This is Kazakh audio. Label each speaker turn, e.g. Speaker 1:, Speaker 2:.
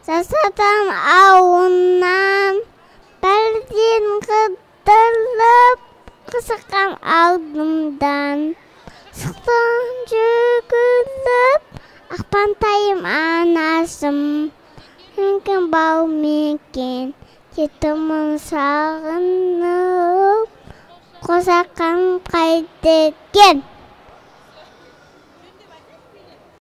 Speaker 1: Жасадам ауынан, бірден қыдырып, қызыққан алдымдан. Шықтым жүгіріп, ақпантайым анасым, мүмкін бау мекен, кетімін сағынып, қосаққан қайдекен.